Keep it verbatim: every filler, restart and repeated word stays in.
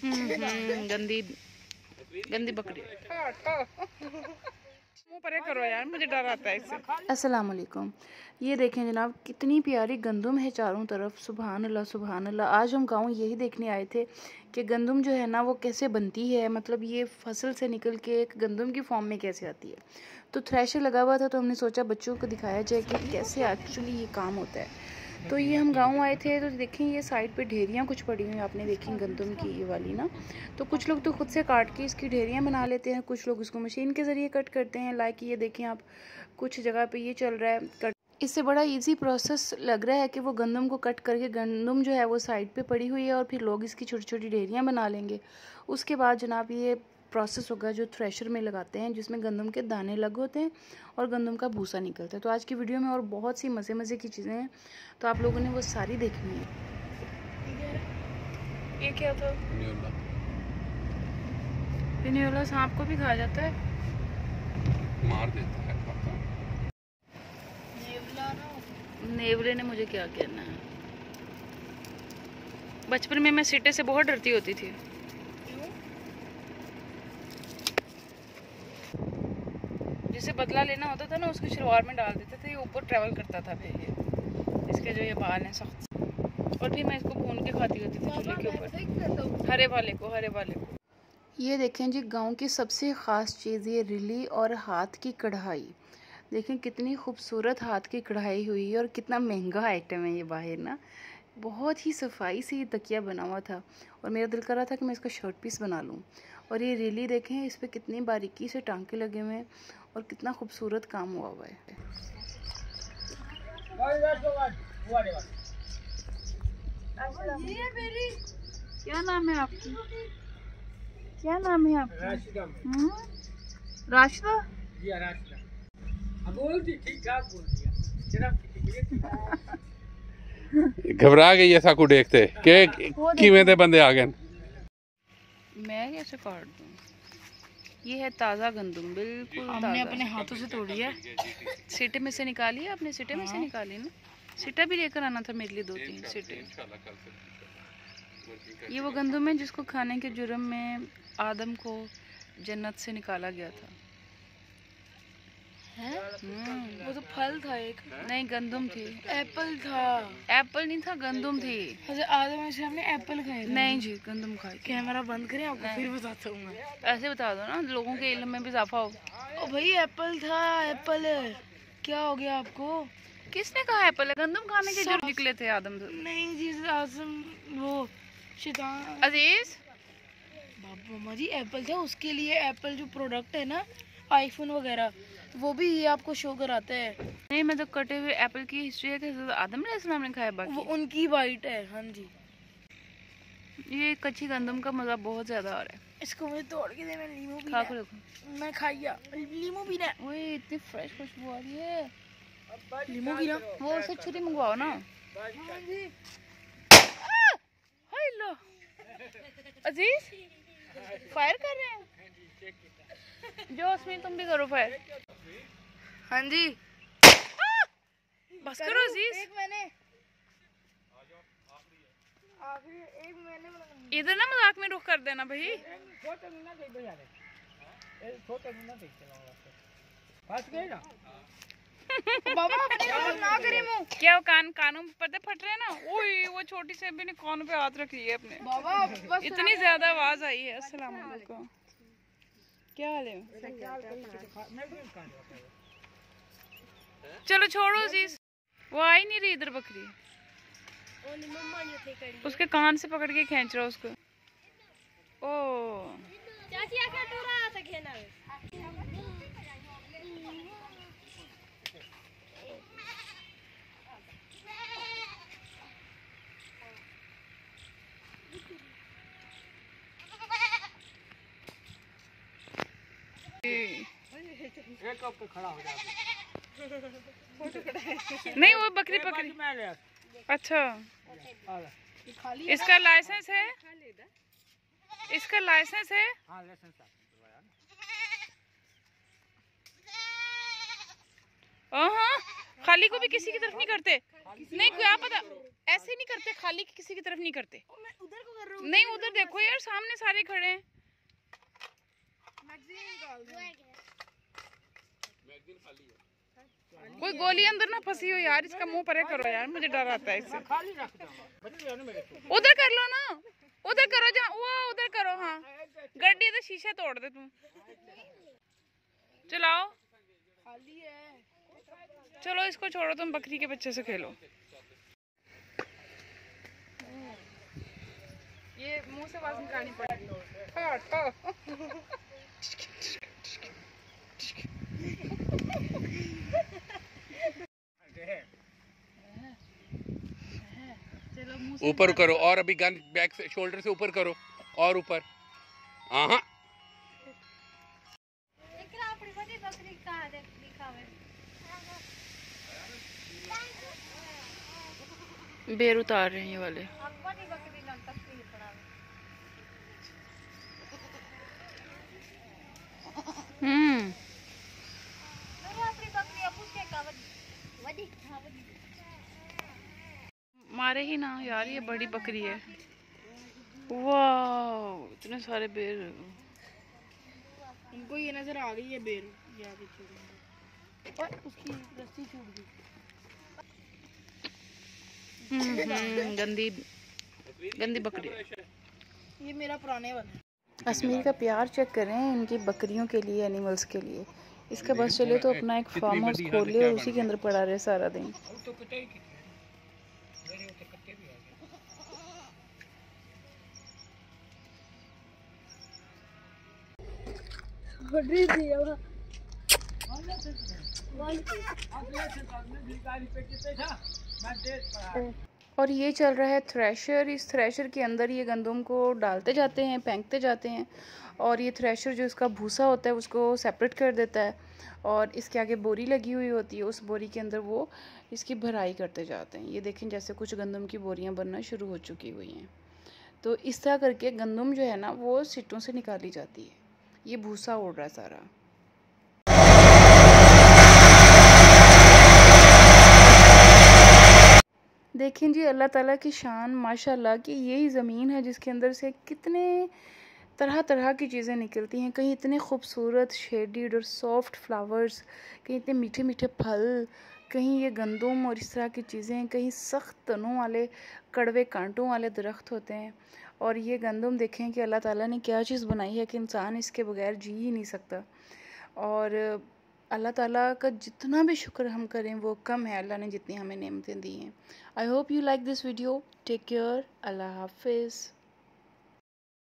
गंदी गंदी बकरी। मुंह परे करो यार, मुझे डर आता है इससे। अस्सलाम वालेकुम। ये देखें जनाब, कितनी प्यारी गंदम है चारों तरफ। सुभान अल्लाह सुभान अल्लाह। आज हम गाँव यही देखने आए थे कि गंदम जो है ना वो कैसे बनती है, मतलब ये फसल से निकल के एक गंदम की फॉर्म में कैसे आती है। तो थ्रेशर लगा हुआ था तो हमने सोचा बच्चों को दिखाया जाए कि कैसे एक्चुअली ये काम होता है। तो ये हम गांव आए थे तो देखें ये साइड पे ढेरियाँ कुछ पड़ी हुई हैं, आपने देखी गंदम की ये वाली ना। तो कुछ लोग तो खुद से काट के इसकी ढेरियाँ बना लेते हैं, कुछ लोग इसको मशीन के ज़रिए कट करते हैं। लाइक ये देखें आप, कुछ जगह पे ये चल रहा है कट। इससे बड़ा इजी प्रोसेस लग रहा है कि वो गंदम को कट करके, गंदम जो है वो साइड पे पड़ी हुई है और फिर लोग इसकी छोटी छोटी ढेरियाँ बना लेंगे। उसके बाद जनाब ये प्रोसेस होगा जो थ्रेशर में लगाते हैं, जिसमें गंदम के दाने लग होते हैं और गंदम का भूसा निकलता है। तो आज की वीडियो में और बहुत सी मज़े मज़े की चीज़ें हैं, तो आप लोगों ने वो सारी देखनी है। ये क्या था? पिनियोला सांप को भी खा जाता है, मार देता है। नेवले ने मुझे क्या कहना है। बचपन में मैं सीटे से बहुत डरती होती थी। जिसे बदला लेना होता था ना उसको शलवार में डाल देते थे, ये ऊपर ट्रैवल करता था। फिर ये इसके जो ये बाल हैं सख्त, और फिर मैं इसको भून के खाती होती थी चूल्हे के ऊपर, हरे वाले को हरे वाले को। ये देखें जी, गांव की सबसे ख़ास चीज़ ये रिली और हाथ की कढ़ाई। देखें कितनी खूबसूरत हाथ की कढ़ाई हुई है और कितना महंगा आइटम है ये बाहर ना। बहुत ही सफाई से ये तकिया बना हुआ था और मेरा दिल कर रहा था कि मैं इसका शर्ट पीस बना लूँ। और ये रिली देखें, इस पर कितनी बारीकी से टांके लगे हुए हैं और कितना खूबसूरत काम हुआ हुआ है। क्या नाम है आपकी? क्या नाम है आपका? राशिदा। घबरा गई ऐसा को देखते के किवें दे बंदे आ गए। मैं कैसे काट दूं? ये है ताज़ा गंदम, बिल्कुल हमने अपने हाथों से तोड़ी है। सीटे में से निकाली है आपने? सीटे में से निकाली ना। सीटा भी लेकर आना था मेरे लिए, दो तीन सीटे। ये वो गंदम है जिसको खाने के जुर्म में आदम को जन्नत से निकाला गया था। है? वो तो फल था एक। नहीं, गंदम थी। एप्पल था। एप्पल नहीं था, गंदम थी। आदम से हमने एप्पल खाए। नहीं जी, गंदम खाई। कैमरा बंद करें आपको फिर बताता हूँ मैं। ऐसे बता दो ना, लोगों के इल्म में भी इजाफा हो। ओ भाई एप्पल था, एप्पल। क्या हो गया आपको? किसने कहा एप्पल है? गंदम खाने के जो निकले थे आदम से। नहीं जी, आदम वो शैतान अजीज बाबा जी एप्पल था, उसके लिए एप्पल जो प्रोडक्ट है ना, आईफोन वगैरह, वो भी ये आपको शो कराता है। नहीं, मतलब कटे हुए एप्पल की हिस्ट्री है कि आदम अलैहिस्सलाम ने खाया, बाकी वो उनकी वाइट है। हाँ जी, ये कच्ची गंदम का मजा बहुत ज्यादा आ रहा है। इसको मुझे तोड़ के दे, मैं लीमू भी खा कर मैं खाइया लीमू भी ना। ओए इतनी फ्रेश खुशबू आ रही है लीमू की ना। वो उससे छुरी मंगवाओ ना। हाँ जी। हाय लो अजीज, फायर कर रहे हैं। जोस्मीन तुम भी करो फायर। हाँ जी, बस करो अजीज। एक मैंने एक मैंने इधर ना मजाक में रुख कर देना भाई। बाबा ना करे मुंह। क्या कान कानों में पर्दे फट रहे हैं ना। ओए वो छोटी से भी ने कानों पे हाथ रख लिए अपने। बाबा इतनी ज्यादा आवाज आई है। अस्सलाम वालेकुम, क्या हाल है? चलो छोड़ो जीस, वो आई नहीं रही इधर बकरी। उसके कान से पकड़ के खींच रहा उसको। ओ खड़ा हो नहीं, वो बकरी पकड़ी। अच्छा, इसका लाइसेंस है? इसका लाइसेंस है? हाँ, खाली को भी किसी की तरफ नहीं करते। नहीं, क्या पता ऐसे नहीं करते, खाली किसी की तरफ नहीं करते। मैं उधर को कर रहा हूं। नहीं उधर देखो यार, सामने सारे खड़े हैं। कोई गोली अंदर ना फंसी हो यार, इसका मुंह परे करो यार, मुझे डर आता है इससे। उधर कर लो ना, उधर करो, जा वो उधर करो। हाँ गड्डी तो शीशे तोड़ दे तुम। चलाओ, खाली है। चलो इसको छोड़ो, तुम बकरी के बच्चे से खेलो। ये मुंह से आवाज निकालनी पड़ेगी। ऊपर करो और अभी गन बैक से शोल्डर से ऊपर करो और ऊपर। हाँ बेर उतार रहे हैं ये वाले। हम्म मारे ही ना यार, ये बड़ी बकरी है। वाह इतने सारे बेर, इनको ये नजर आ गई है बेर। और उसकी रस्सी छूट गई। हम्म गंदी गंदी बकरी। ये मेरा पुराने वाला है। अश्मीर का प्यार चेक करें इनकी बकरियों के लिए, एनिमल्स के लिए। इसका बस चले तो अपना एक फार्म हाउस खोल ले और उसी के अंदर पड़ा रहे सारा दिन। और ये चल रहा है थ्रेशर। इस थ्रेशर के अंदर ये गंदम को डालते जाते हैं, फेंकते जाते हैं, और ये थ्रेशर जो इसका भूसा होता है उसको सेपरेट कर देता है, और इसके आगे बोरी लगी हुई होती है, उस बोरी के अंदर वो इसकी भराई करते जाते हैं। ये देखें जैसे कुछ गंदम की बोरियां बनना शुरू हो चुकी हुई हैं। तो इस तरह करके गंदम जो है ना वो सिट्टों से निकाली जाती है। ये भूसा उड़ रहा है सारा। देखें जी अल्लाह ताला की शान, माशाल्लाह कि यही ज़मीन है जिसके अंदर से कितने तरह तरह की चीज़ें निकलती हैं। कहीं इतने खूबसूरत शेडिड और सॉफ्ट फ्लावर्स, कहीं इतने मीठे मीठे फल, कहीं ये गंदम और इस तरह की चीज़ें, कहीं सख्त तनों वाले कड़वे कांटों वाले दरख्त होते हैं। और ये गंदम देखें कि अल्लाह ताला ने क्या चीज़ बनाई है कि इंसान इसके बगैर जी ही नहीं सकता। और अल्लाह ताला का जितना भी शुक्र हम करें वो कम है, अल्लाह ने जितनी हमें नेमतें दी हैं। I hope you like this video. Take care. अल्लाह हाफिज़।